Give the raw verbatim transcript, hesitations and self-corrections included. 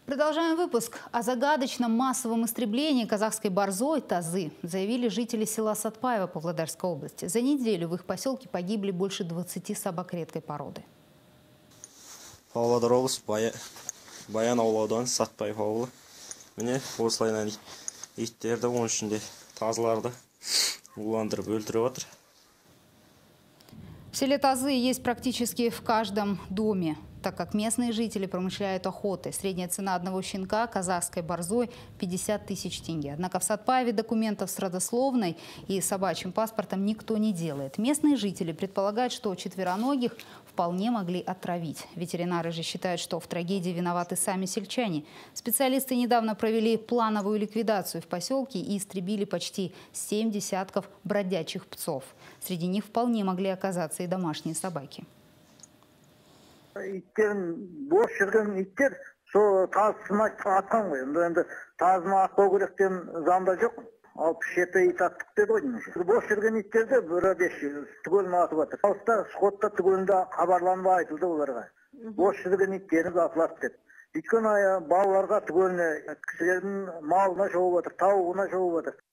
Продолжаем выпуск. О загадочном массовом истреблении казахской борзой тазы заявили жители села Сатпаево Павлодарской области. За неделю в их поселке погибли больше двадцати собак редкой породы. Павлодар облысы Баян ауылы Сатпаев ауылы. Міне осылайынан иттерді, оның ішінде тазыларды уландырып өлтіріп отыр. В селе Тазы есть практически в каждом доме, так как местные жители промышляют охотой. Средняя цена одного щенка казахской борзой – пятьдесят тысяч тенге. Однако в Сатпаеве документов с родословной и собачьим паспортом никто не делает. Местные жители предполагают, что четвероногих вполне могли отравить. Ветеринары же считают, что в трагедии виноваты сами сельчане. Специалисты недавно провели плановую ликвидацию в поселке и истребили почти семь десятков бродячих псов. Среди них вполне могли оказаться и домашние собаки. İtlerin boş жүрген иттер со тазына атқан ғой. Енді тазына атпау керектен заңда жоқ. алпыс жеті ит аттық деді ғой немесе. Бош жүрген иттерді бір беш түгелін атып жатыр. Алыста сотта түгелінде хабарланбай айтылды оларға. Бош жүрген иттеріңіз атылады деп. Өйткені балаларға түгеліне кісілердің малына шауып жатыр, тауығына шауып жатыр.